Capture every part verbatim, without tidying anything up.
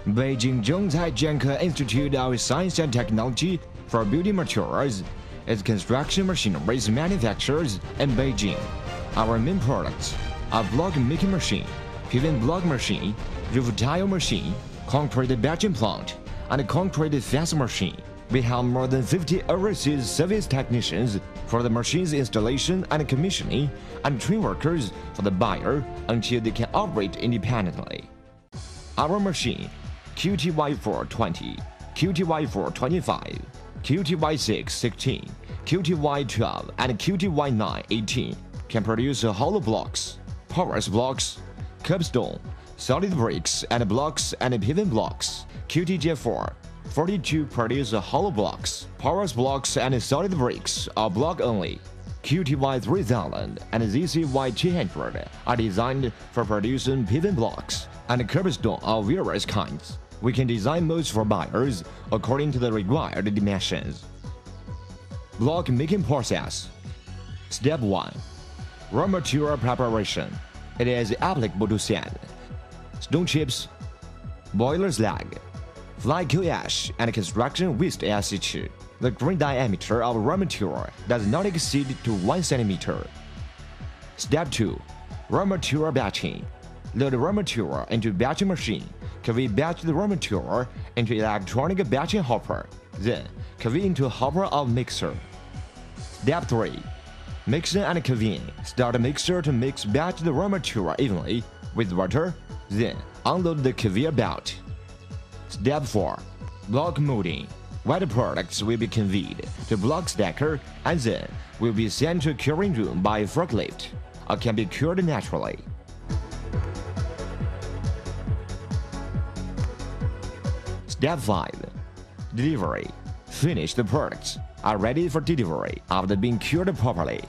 Beijing Z C J K Institute of Science and Technology for Building Materials is construction machinery manufacturers in Beijing. Our main products are block making machine, paving block machine, roof tile machine, concrete batching plant, and concrete fence machine. We have more than fifty overseas service technicians for the machine's installation and commissioning, and train workers for the buyer until they can operate independently. Our machine Q T Y four twenty, Q T Y four twenty-five, Q T Y six sixteen, Q T Y twelve, and Q T Y nine eighteen can produce hollow blocks, porous blocks, curbstone, solid bricks and blocks, and paving blocks. Q T J four forty-two produce hollow blocks, porous blocks, and solid bricks are block only. Q T Y three thousand and Z C Y two hundred are designed for producing paving blocks and curbstone of various kinds. We can design modes for buyers according to the required dimensions. Block making process. Step one. Raw material preparation. It is applicable to sand, stone chips, boiler slag, fly coal ash, and construction waste et cetera. The grain diameter of raw material does not exceed to one centimeter. Step two. Raw material batching. Load raw material into batching machine. Convey batch the raw material into electronic batching hopper. Then convey into hopper of mixer. Step three. Mixing and conveying. Start a mixer to mix batch the raw material evenly with water. Then unload the conveyor belt. Step four. Block molding. Wet products will be conveyed to block stacker and then will be sent to curing room by forklift, or can be cured naturally. Step five. Delivery. Finished products are ready for delivery after being cured properly.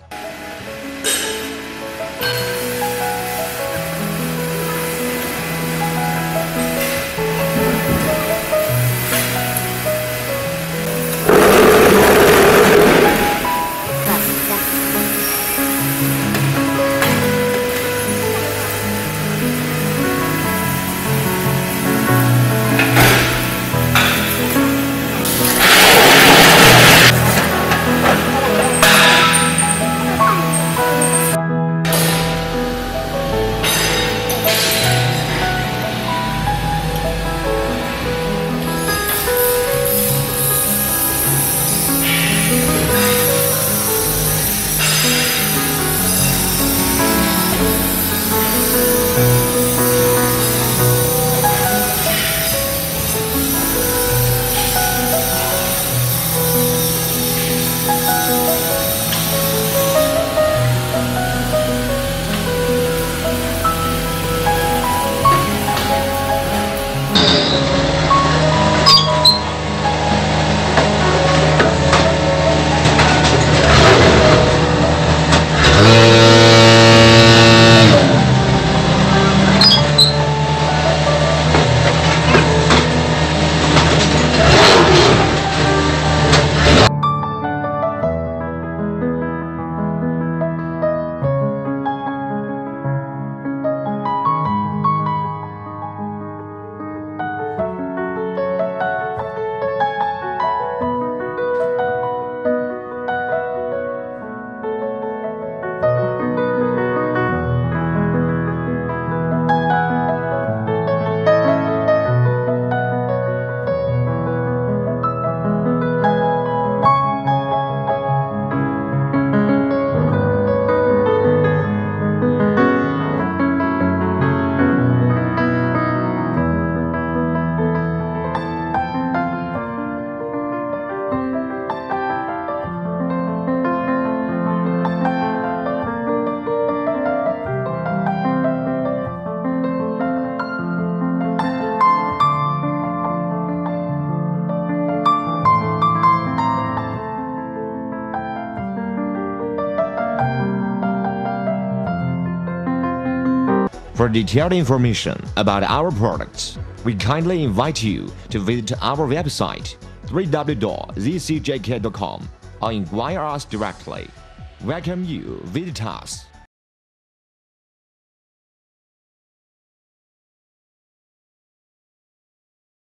For detailed information about our products, we kindly invite you to visit our website w w w dot z c j k dot com or inquire us directly. Welcome you, visit us.